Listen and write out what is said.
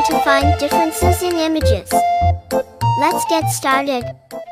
to find differences in images. Let's get started.